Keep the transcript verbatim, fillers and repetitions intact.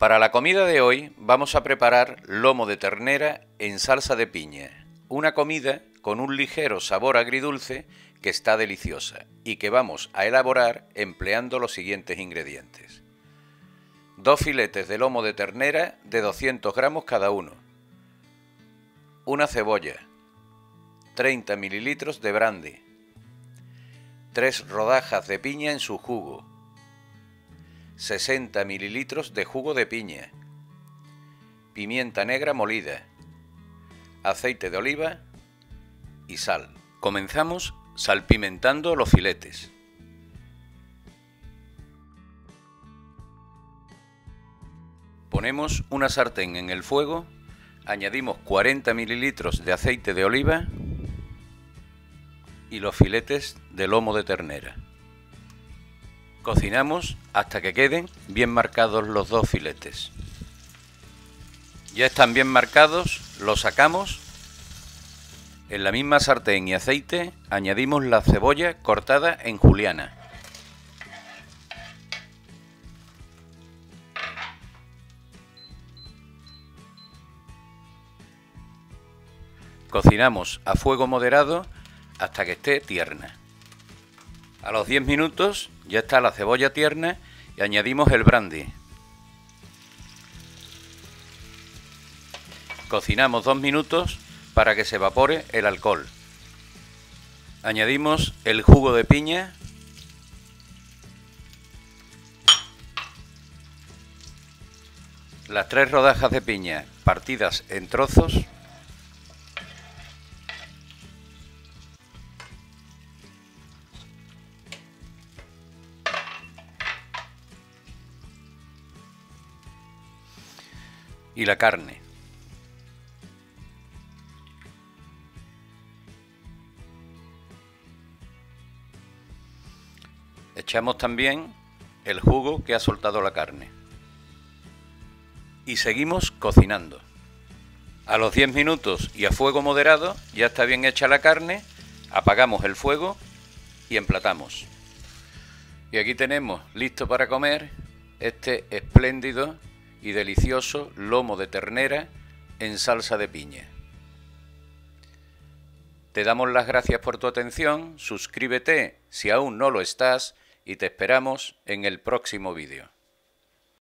Para la comida de hoy vamos a preparar lomo de ternera en salsa de piña, una comida con un ligero sabor agridulce que está deliciosa y que vamos a elaborar empleando los siguientes ingredientes. Dos filetes de lomo de ternera de doscientos gramos cada uno, una cebolla, treinta mililitros de brandy, tres rodajas de piña en su jugo, sesenta mililitros de jugo de piña, pimienta negra molida, aceite de oliva y sal. Comenzamos salpimentando los filetes. Ponemos una sartén en el fuego, añadimos cuarenta mililitros de aceite de oliva y los filetes de lomo de ternera. Cocinamos hasta que queden bien marcados los dos filetes. Ya están bien marcados, los sacamos. En la misma sartén y aceite añadimos la cebolla cortada en juliana. Cocinamos a fuego moderado hasta que esté tierna. A los diez minutos ya está la cebolla tierna y añadimos el brandy. Cocinamos dos minutos para que se evapore el alcohol. Añadimos el jugo de piña, las tres rodajas de piña partidas en trozos, y la carne. Echamos también el jugo que ha soltado la carne. Y seguimos cocinando. A los diez minutos y a fuego moderado ya está bien hecha la carne, apagamos el fuego y emplatamos. Y aquí tenemos listo para comer este espléndido y delicioso lomo de ternera en salsa de piña. Te damos las gracias por tu atención, suscríbete si aún no lo estás y te esperamos en el próximo vídeo.